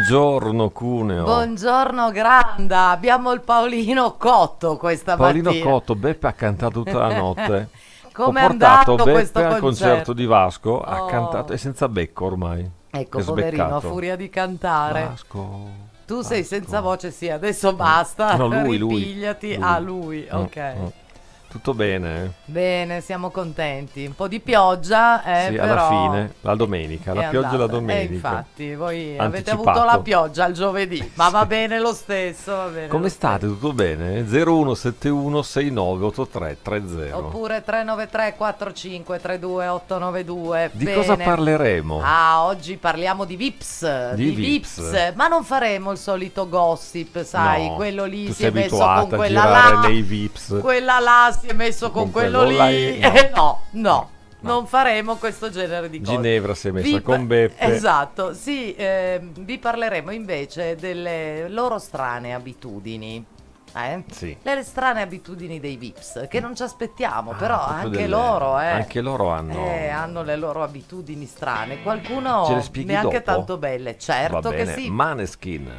Buongiorno Cuneo. Buongiorno Granda, abbiamo il Paolino Cotto questa Paolino mattina. Cotto, Beppe ha cantato tutta la notte. Come Ho è portato andato Beppe questo al concerto di Vasco, Oh. ha cantato, è senza becco ormai. Ecco, è poverino, a sbeccato. furia di cantare. Vasco. Tu sei Vasco. senza voce, sì, adesso basta, No, lui. ripigliati. Ah, lui, ok. Tutto bene? Bene, siamo contenti. Un po' di pioggia, Sì, però alla fine, la domenica, la è pioggia la andata. domenica. Infatti, voi avete Anticipato. avuto la pioggia il giovedì, ma va bene lo stesso. Va bene Come lo state? Tutto bene? 0171 6983 30. Oppure 393 45 32 892. Di cosa parleremo? Ah, oggi parliamo di Vips. Di Vips. Ma non faremo il solito gossip, sai, No, quello lì tu si sei è messo abituata con a quella girare là. nei Vips. Quella là si è messo con quello lì. là, No, non faremo questo genere di cose. Ginevra si è messa con Beppe. Esatto, sì, vi parleremo invece delle loro strane abitudini. Sì. Le strane abitudini dei Vips che non ci aspettiamo, però proprio anche delle- loro, anche loro hanno le loro abitudini strane. Qualcuno Ce le spieghi neanche dopo? tanto belle, certo Va che bene. sì. Maneskin.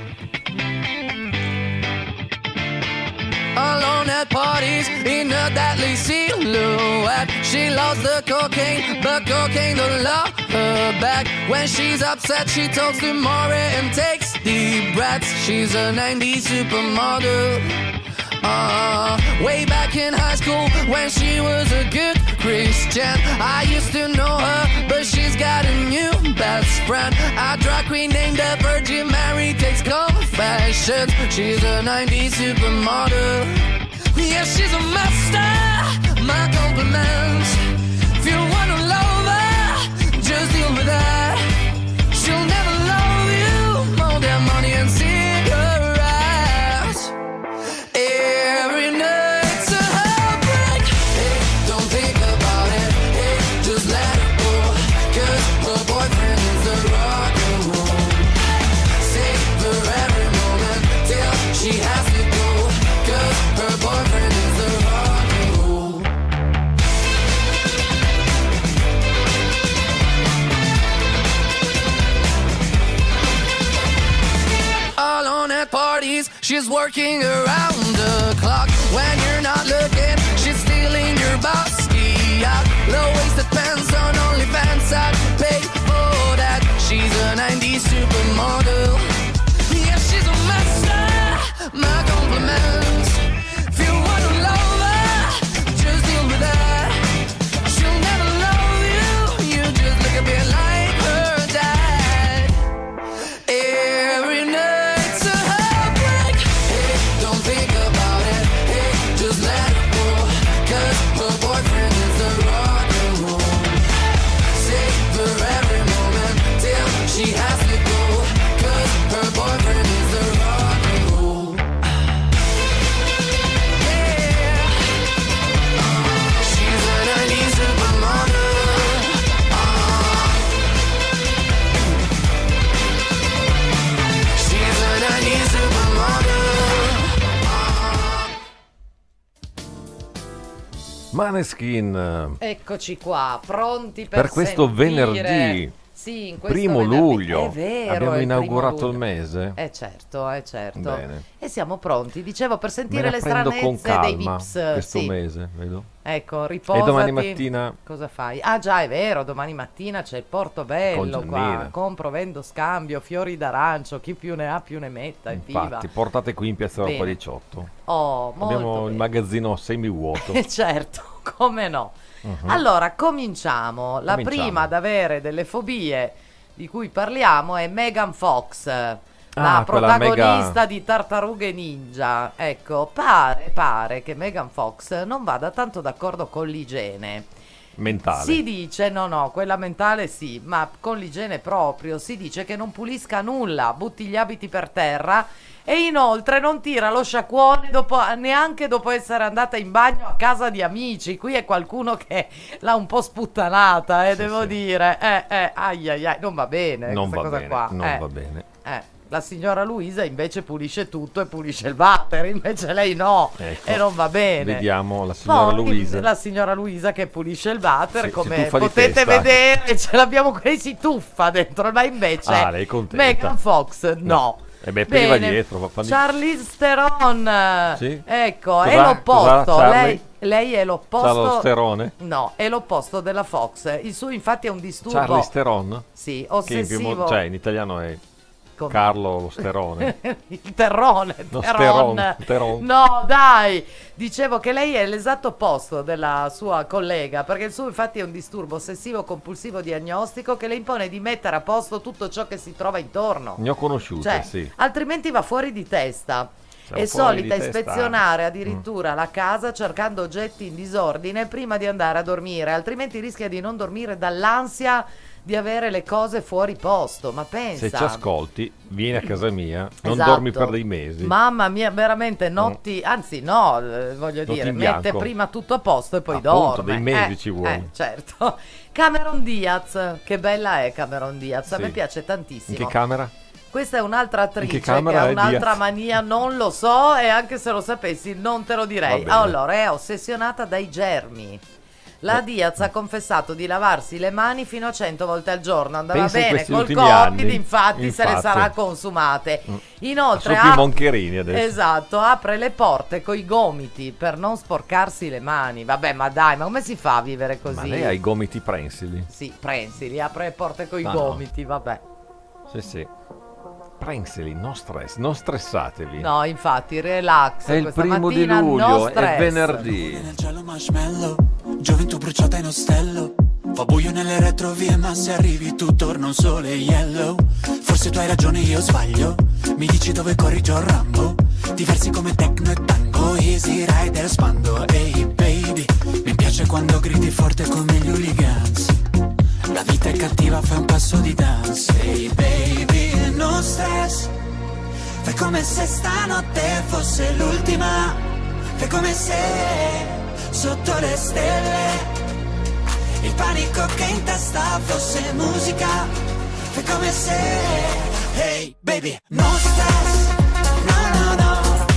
Alone at parties in a deadly silhouette. She loves the cocaine, but cocaine don't love her back. When she's upset, she talks to Maury and takes deep breaths. She's a 90s supermodel. Way back in high school when she was a good Christian, I used to know her, but she's got a new best friend. A drag queen named the Virgin Mary takes confessions. She's a 90s supermodel. Yeah, she's a master. My compliments. If you wanna love her, just deal with her. She'll never love you more than money and cigarettes. Every night's a heartbreak. Hey, don't think about it. Hey, just let it go. 'Cause her boyfriend is the rock and roll. Savor every moment till she has to go. 'Cause her boyfriend is the rock and roll. Alone at parties, she's working around the clock. When you're not looking, she's stealing your bossy out. Low-waisted pants on OnlyFans, I'd pay for that. She's a 90s supermodel. Yeah, she's a master. My compliments. If you wanna love her, just deal with her. She'll never love you. You just look a bit like her dad. Every night's a heartbreak. Hey, don't think about it. Hey, just let it go. 'Cause her boyfriend is the rock and roll. Savor every moment till she has to go. 'Cause her boyfriend is the rock and roll. Yeah. She's a 90s supermodel. She's a 90s supermodel. Maneskin. Eccoci qua, pronti per questo sentire. venerdì. Sì, in questo Primo venerdì. luglio. È vero, Abbiamo è il inaugurato primo il luglio. mese. Certo, certo. Bene. E siamo pronti, dicevo, per Me sentire la le prendo con stranezze dei calma Vips. questo Sì. mese, vedo. Ecco, riposati. E domani mattina Cosa fai? Ah già, è vero, domani mattina c'è il Portobello Con qua. Giannina. Compro, vendo, scambio, fiori d'arancio, chi più ne ha più ne metta, evviva. infatti, portate qui in Piazza Europa Bene. 18. Oh, molto Abbiamo il bene. magazzino semivuoto. Certo, come no. Allora, cominciamo. La Cominciamo. prima ad avere delle fobie di cui parliamo è Megan Fox, la quella protagonista mega- di Tartarughe Ninja. Ecco, pare che Megan Fox non vada tanto d'accordo con l'igiene. Mentale. Si dice, no, quella mentale sì, ma con l'igiene proprio, si dice che non pulisca nulla, butti gli abiti per terra e inoltre non tira lo sciacquone neanche dopo essere andata in bagno a casa di amici. Qui è qualcuno che l'ha un po' sputtanata, Sì, devo sì. dire. Ai, non va bene Non questa va cosa bene, qua. non va bene. La signora Luisa invece pulisce tutto e pulisce il water, invece lei no, Ecco. e non va bene. Vediamo la signora Poi, Luisa. la signora Luisa che pulisce il water, Sì, come si tuffa di potete testa. vedere, ce l'abbiamo qui, si tuffa dentro, ma invece Lei è contenta. Megan Fox no. E beh, poi va Bene. dietro. Charlize Theron, Sì? ecco, è Cos'ha? l'opposto. Cos'ha, Lei è l'opposto. C'ha lo sterone? No, è l'opposto della Fox. Il suo infatti è un disturbo. Charlize Theron? Sì, Che ossessivo. cioè in italiano è Come? Carlo lo sterone. Il terrone, No, Theron. Theron. No, dai, dicevo che lei è l'esatto opposto della sua collega, perché il suo infatti è un disturbo ossessivo compulsivo diagnostico che le impone di mettere a posto tutto ciò che si trova intorno. Ne ho conosciute, Cioè, sì. altrimenti va fuori di testa. Siamo È fuori solita di testa. ispezionare addirittura la casa cercando oggetti in disordine prima di andare a dormire, altrimenti rischia di non dormire dall'ansia di avere le cose fuori posto. Ma pensa, Se ci ascolti, vieni a casa mia, non Esatto. dormi per dei mesi. Mamma mia, veramente notti, anzi no, voglio Notti dire, in mette bianco. prima tutto a posto e poi Appunto, dorme. dei mesi ci vuole. Certo. Cameron Diaz, che bella è Cameron Diaz, a Sì. me piace In tantissimo. che camera? Questa è un'altra attrice In che che camera ha è un'altra Diaz? mania, non lo so, e anche se lo sapessi non te lo direi. Va bene. Allora, è ossessionata dai germi. La Diaz ha confessato di lavarsi le mani fino a 100 volte al giorno. Andava Pensa in bene questi col ultimi Covid, anni. infatti se le Infatti. sarà consumate. Inoltre Sono più moncherini adesso. esatto, apre le porte coi gomiti per non sporcarsi le mani. Vabbè, ma dai, ma come si fa a vivere così? Ma lei ha i gomiti prensili. Sì, prensili, apre le porte coi No. gomiti, vabbè. Sì, sì. Prensili, non stress, non stressatevi. No, infatti, relax. È il questa primo di mattina, no luglio, è stress. venerdì. Nel giallo marshmallow, gioventù bruciata in ostello. Fa buio nelle retrovie, ma se arrivi tu torna un sole yellow. Forse tu hai ragione, io sbaglio. Mi dici dove corri John Rambo. Diversi come techno e tango, easy rider spando. Ehi baby, mi piace quando gridi forte come gli hooligans. La vita è cattiva, fai un passo di dance. Ehi baby, no stress. Fai come se stanotte fosse l'ultima. Fai come se sotto le stelle il panico che in testa fosse musica. Fai come se, hey baby, no stress, no no no.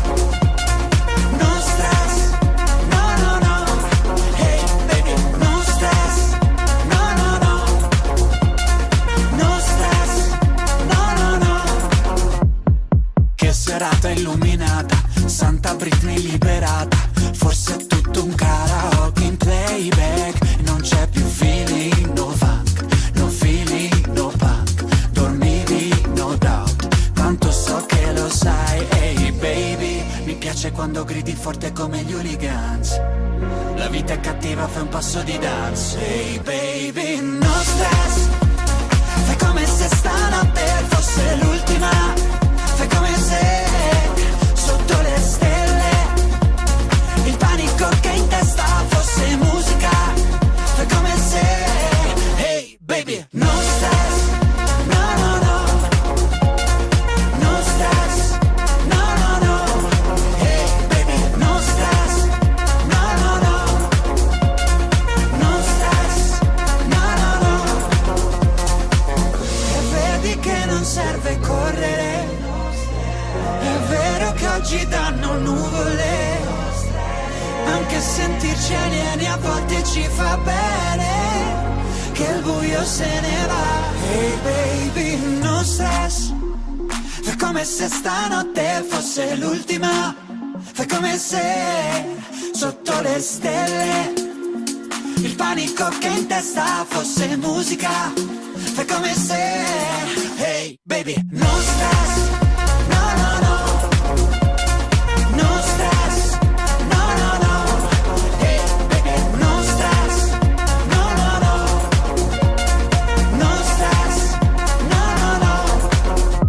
No stress, no no no. Hey baby, no stress, no no no. No stress, no no no. Che serata illuminata, Santa Britney liberata. Forse è tutto un karaoke in playback. Non c'è più feeling, no funk, no feeling, no punk. Dormivi, no doubt, tanto so che lo sai. Ehi baby, mi piace quando gridi forte come gli hooligans. La vita è cattiva, fai un passo di dance. Ehi baby, no stress. Fai come se stanotte fosse l'ultima. Fai come se sotto le stelle il panico che in testa fosse musica. Fai come se, hey baby, no stress, no no no. No stress, no no no. Hey baby, no stress, no no no. No stress, no no no. E vedi che non serve correre. È vero che oggi danno nuvole. Anche sentirci alieni a volte ci fa bene. Che il buio se ne va. Hey baby, no stress. Fai come se stanotte fosse l'ultima. Fai come se sotto le stelle il panico che in testa fosse musica. Fai come se, hey baby, no stress. No no no. No stress. No no no. Hey baby, no stress. No no no. No stress. No no no.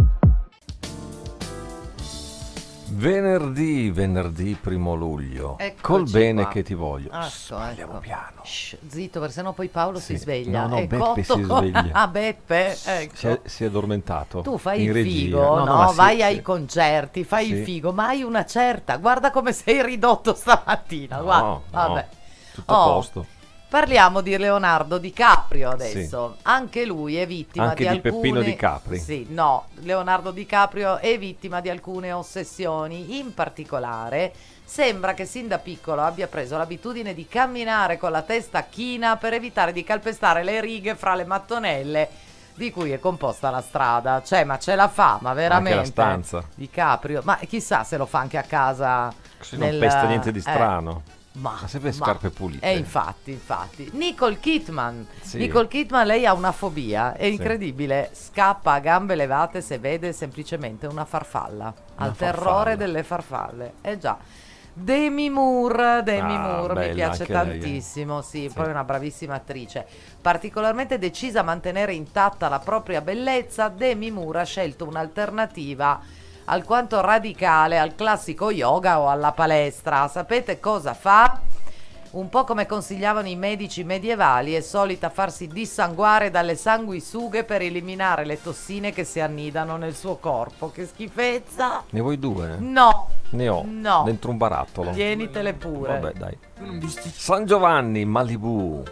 Venerdì 1 luglio. Eccoci Col bene qua. che ti voglio. Ecco, Parliamo ecco. piano. Shh, zitto, perché sennò poi Paolo si Sì. sveglia. No, È Beppe cotto si sveglia. Ah, Beppe, ecco. Si è addormentato. Tu fai in il regia. figo, no? ma sì, Vai sì. ai concerti, fai il Sì. figo, ma hai una certa. Guarda come sei ridotto stamattina. No, Guarda, no, vabbè. tutto a Oh, posto. Parliamo di Leonardo DiCaprio adesso. Anche lui è vittima Anche di di alcune... Peppino Di Capri. Sì, no, Leonardo DiCaprio è vittima di alcune ossessioni. In particolare, sembra che sin da piccolo abbia preso l'abitudine di camminare con la testa china per evitare di calpestare le righe fra le mattonelle di cui è composta la strada. Cioè, ma ce la fa, ma veramente? Anche la stanza. DiCaprio, ma chissà se lo fa anche a casa. Così non pesta niente di strano. Ma sempre scarpe pulite. Infatti. Nicole Kidman. Sì. Nicole Kidman, lei ha una fobia, è incredibile. Scappa a gambe levate se vede semplicemente una farfalla. Al terrore delle farfalle. Già. Demi Moore mi bella, piace anche lei, tantissimo, sì, Sì. poi è una bravissima attrice. Particolarmente decisa a mantenere intatta la propria bellezza, Demi Moore ha scelto un'alternativa alquanto radicale al classico yoga o alla palestra. Sapete cosa fa? Un po' come consigliavano i medici medievali, è solita farsi dissanguare dalle sanguisughe per eliminare le tossine che si annidano nel suo corpo. Che schifezza! Ne vuoi due? No! Ne ho. No. Dentro un barattolo. Tienitele pure. Vabbè, dai. San Giovanni, Malibu.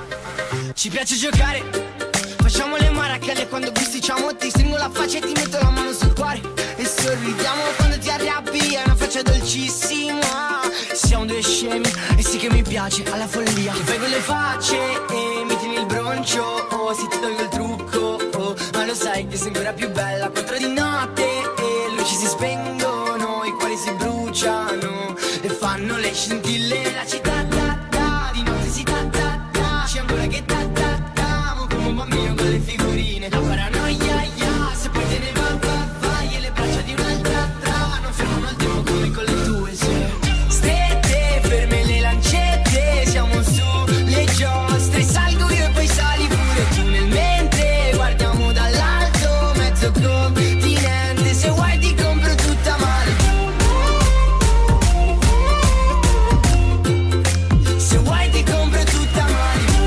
Ci piace giocare, facciamo le maracale quando bisticciamo. Ti stringo la faccia e ti metto la mano sul cuore e sorridiamo quando ti arrabbi. È una faccia dolcissima. Siamo due scemi e sì che mi piace alla follia. Ti fai quelle facce e mi tieni il broncio. Oh, se ti tolgo il trucco, oh, ma lo sai che sei ancora più bella. 4 di notte e luci si spengono, i cuori si bruciano e fanno le scintille. La città di notte si c'è ancora che mo come un bambino con le figurine. La paranoia, se poi te ne vai e le braccia di un'altra non fermano il tempo come con le tue. Strette, ferme le lancette, siamo su le giostre. Salgo io e poi sali pure tu nel mentre guardiamo dall'alto mezzo continente. Se vuoi ti compro tutta male. Se vuoi ti compro tutta male.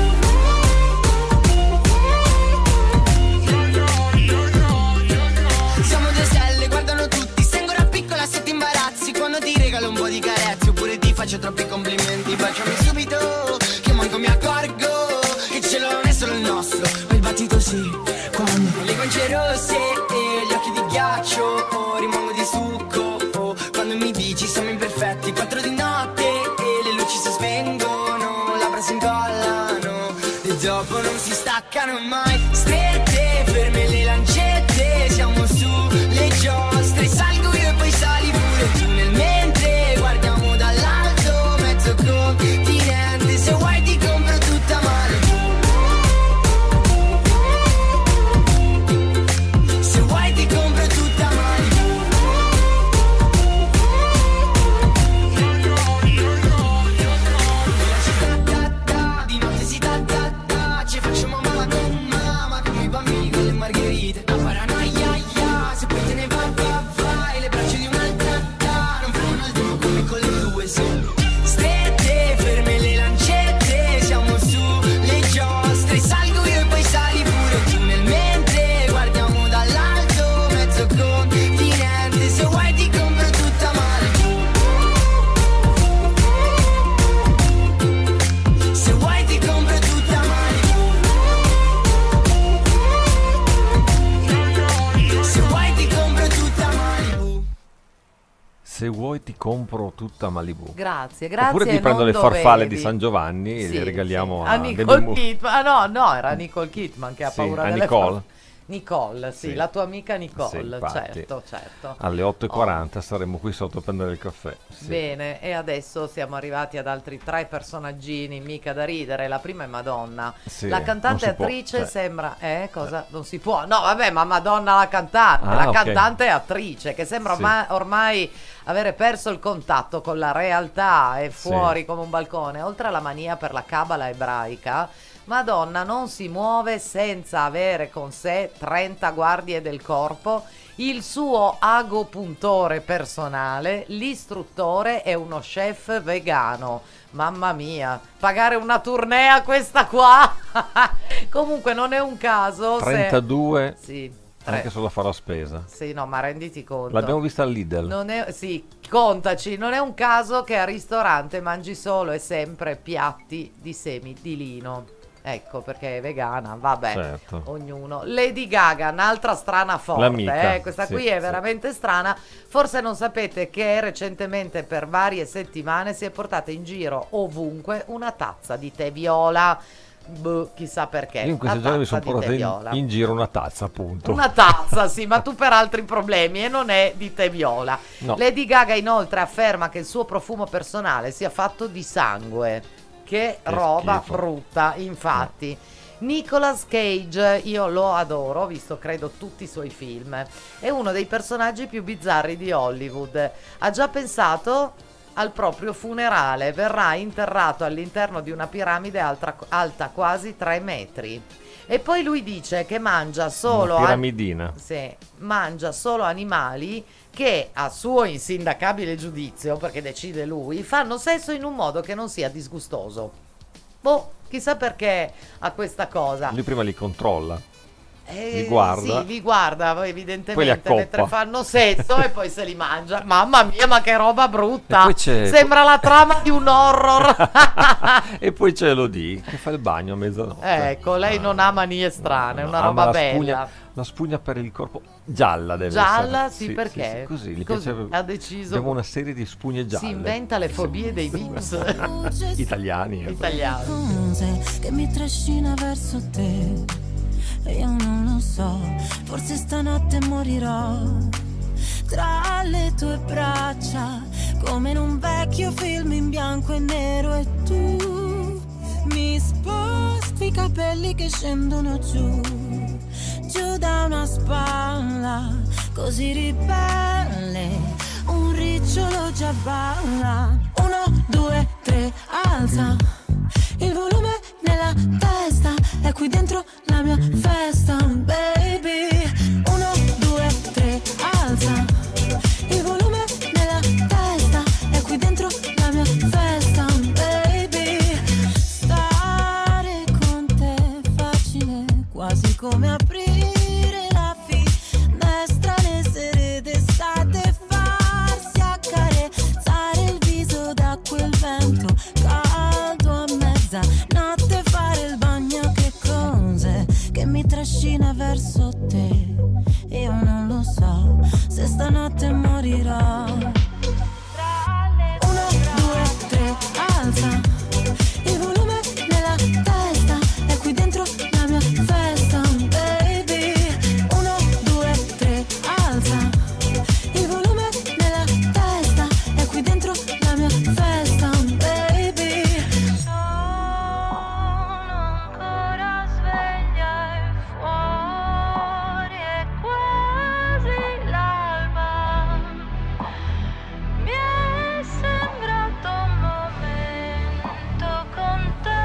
Siamo due stelle, guardano tutti. Sei ancora piccola se ti imbarazzi quando ti regalo un po' di carezze oppure ti faccio troppi complimenti. Baciami subito che manco mi accorgo che il cielo non è solo il nostro, ma il battito sì. Quando le guance rosse e gli occhi di ghiaccio, oh, rimango di succo, oh, quando mi dici siamo imperfetti. 4 di notte e le luci si spengono, labbra si incollano e dopo non si staccano mai. Strette, ferme le lancette, siamo su le giostre. Salgo io e poi sali pure tu nel mentre guardiamo dall'alto mezzo continente. Se vuoi ti compro tutta male. Se vuoi ti compro tutta male. Nella città di notte si ci facciamo mamma come i bambini con le margherite. La paranoia, se poi te ne vai le braccia di un'altra non fermano il tempo come con le tue. Strette, ferme le lancette, siamo su le giostre. Salgo io e poi sali pure tu nel mentre guardiamo dall'alto mezzo continente. Se vuoi ti compro tutta male. Se vuoi ti compro tutta male. Se vuoi ti compro tutta Malibu. Se vuoi ti compro tutta Malibu. Grazie. Oppure ti prendo non le farfalle dovevi. di San Giovanni e Sì, le regaliamo sì. a Nicole Demi Moore. Kidman. Ah, no, era Nicole Kidman che ha Sì, paura a delle Nicole. farfalle. Nicole, sì, Sì. la tua amica Sì, Nicole, infatti. certo. Alle 8:40 saremo qui sotto a prendere il caffè. Sì. Bene, e adesso siamo arrivati ad altri 3 personaggini mica da ridere. La prima è Madonna. Sì, La cantante non si può, attrice cioè. sembra... cosa? Non si può? No, vabbè, ma Madonna la cantante. Ah, la ok. cantante è attrice che sembra Sì. ormai avere perso il contatto con la realtà e fuori come un balcone. Oltre alla mania per la cabala ebraica, Madonna non si muove senza avere con sé 30 guardie del corpo, il suo agopuntore personale, l'istruttore e uno chef vegano. Mamma mia, pagare una tournée a questa qua? Comunque non è un caso 32 Sì. Anche solo a fare la spesa. Sì, no, ma renditi conto. L'abbiamo vista al Lidl. Non è, sì, contaci, non è un caso che al ristorante mangi solo e sempre piatti di semi di lino. Ecco, perché è vegana, vabbè, Certo. ognuno. Lady Gaga, un'altra strana L'amica, forte, questa sì, qui è sì. veramente strana. Forse non sapete che recentemente per varie settimane si è portata in giro ovunque una tazza di tè viola. Boh, chissà perché. Io in questi La giorni mi tazza sono di tè portato viola. in giro una tazza, appunto. Una tazza, sì, ma tu per altri problemi e non è di tè viola. No. Lady Gaga inoltre afferma che il suo profumo personale sia fatto di sangue. Che roba schifo. brutta, infatti. Nicolas Cage, io lo adoro, ho visto credo tutti i suoi film. È uno dei personaggi più bizzarri di Hollywood. Ha già pensato al proprio funerale, verrà interrato all'interno di una piramide alta quasi 3 metri. E poi lui dice che mangia solo Una piramidina. sì, mangia solo animali che a suo insindacabile giudizio, perché decide lui, fanno sesso in un modo che non sia disgustoso. Boh, chissà perché ha questa cosa. Lui prima li controlla. li guarda. Sì, li guarda, poi Poi li evidentemente accoppa. mentre fanno sesso e poi se li mangia. Mamma mia, ma che roba E brutta! poi c'è- Sembra la trama di un horror. E poi c'è Elodie che fa il bagno a mezzanotte. Ecco, lei non ha manie strane, è una ama roba la bella. spugna, la spugna per il corpo gialla deve Gialla, essere. sì, perché? così, gli Così, piace. ha deciso. Abbiamo una serie di spugne gialle. Si inventa le fobie dei vips. Italiani. Italiani. Cose che mi trascina verso te e io non lo so, forse stanotte morirò tra le tue braccia come in un vecchio film in bianco e nero e tu mi sposti i capelli che scendono giù da una spalla così ribelle, un ricciolo già balla. 1, 2, 3, alza il volume nella testa, è qui dentro la mia festa, baby. 1, 2, 3, alza il volume nella testa, è qui dentro la mia festa, baby. Stare con te è facile, quasi come aprire la finestra le sere d'estate, farsi accarezzare il viso da quel vento caldo a mezzanotte, fare il bagno, che cose che mi trascina verso te. Io non lo so se stanotte morirò. 1, 2, 3, alza il volume nella testa, è qui dentro la mia festa, baby. 1, 2, 3, alza il volume nella testa, è qui dentro la mia festa, baby. Sono ancora sveglia e fuori è quasi l'alba. Mi è sembrato un momento con te.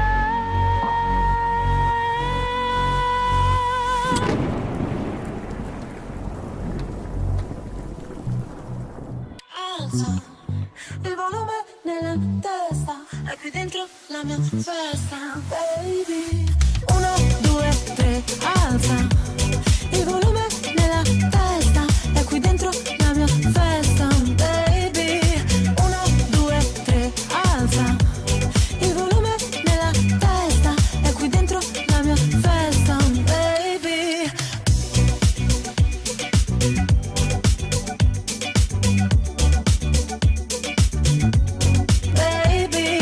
Alza il volume nella testa, è qui dentro la mia festa, baby. 1, 2, 3, alza il volume nella testa, è qui dentro la mia festa, baby. 1, 2, 3, alza il volume nella testa, è qui dentro la mia festa, baby. Baby.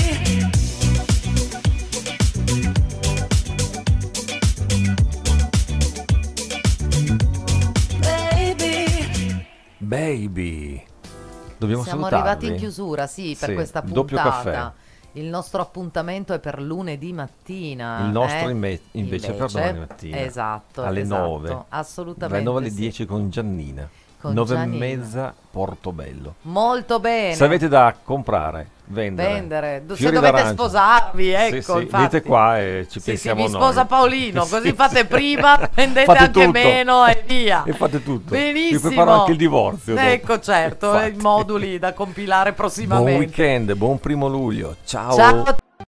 Baby. Baby. Dobbiamo Siamo salutarvi. arrivati in chiusura, sì, per Sì, questa doppio puntata. caffè. Il nostro appuntamento è per lunedì mattina. Il nostro invece per domani mattina. Esatto. Alle esatto, 9. Assolutamente. Alle 9 alle sì. 10 con Giannina. Con 9 Giannina. e mezza Portobello. Molto bene. Se avete da comprare, vendere. Se fiori dovete d'arancia. sposarvi, ecco, Sì, sì, infatti. venite qua e ci Sì, pensiamo sì, vi noi. sposa Paolino, Sì, così fate sì. prima, vendete Fate anche tutto. meno e via. E fate tutto. Benissimo. Vi preparo anche il divorzio dopo. Ecco, certo, Infatti. i moduli da compilare Buon prossimamente. weekend, buon 1° luglio. Ciao. Ciao.